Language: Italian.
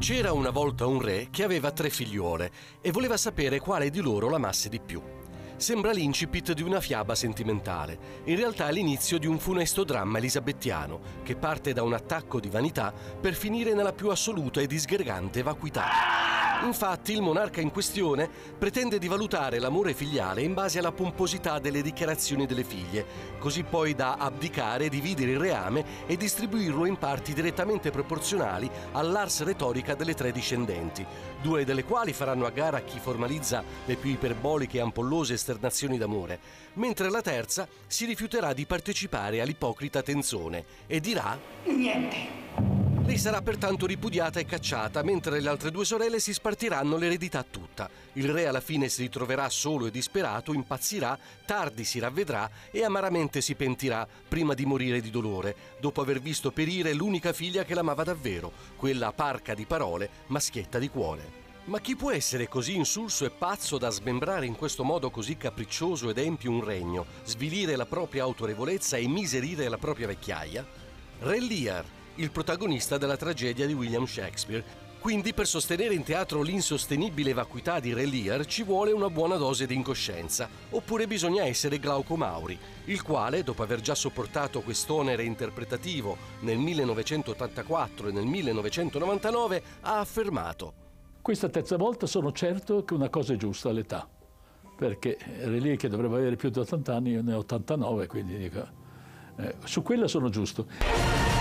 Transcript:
C'era una volta un re che aveva 3 figliuole e voleva sapere quale di loro l'amasse di più. Sembra l'incipit di una fiaba sentimentale. In realtà è l'inizio di un funesto dramma elisabettiano che parte da un attacco di vanità per finire nella più assoluta e disgregante vacuità. Infatti il monarca in questione pretende di valutare l'amore filiale in base alla pomposità delle dichiarazioni delle figlie, così poi da abdicare, dividere il reame e distribuirlo in parti direttamente proporzionali all'ars retorica delle 3 discendenti, 2 delle quali faranno a gara chi formalizza le più iperboliche e ampollose esternazioni d'amore, mentre la terza si rifiuterà di partecipare all'ipocrita tenzone e dirà niente. Lei sarà pertanto ripudiata e cacciata, mentre le altre 2 sorelle si spartiranno l'eredità tutta. Il re alla fine si ritroverà solo e disperato, impazzirà, tardi si ravvedrà e amaramente si pentirà prima di morire di dolore, dopo aver visto perire l'unica figlia che l'amava davvero, quella parca di parole, ma schietta di cuore. Ma chi può essere così insulso e pazzo da smembrare in questo modo così capriccioso ed empio un regno, svilire la propria autorevolezza e miserire la propria vecchiaia? Re Lear, il protagonista della tragedia di William Shakespeare. Quindi per sostenere in teatro l'insostenibile vacuità di Re Lear ci vuole una buona dose di incoscienza, oppure bisogna essere Glauco Mauri, il quale, dopo aver già sopportato quest'onere interpretativo nel 1984 e nel 1999, ha affermato: questa terza volta sono certo che una cosa è giusta all'età, perché Re Lear, che dovrebbe avere più di 80 anni, io ne ho 89, quindi dico, su quella sono giusto.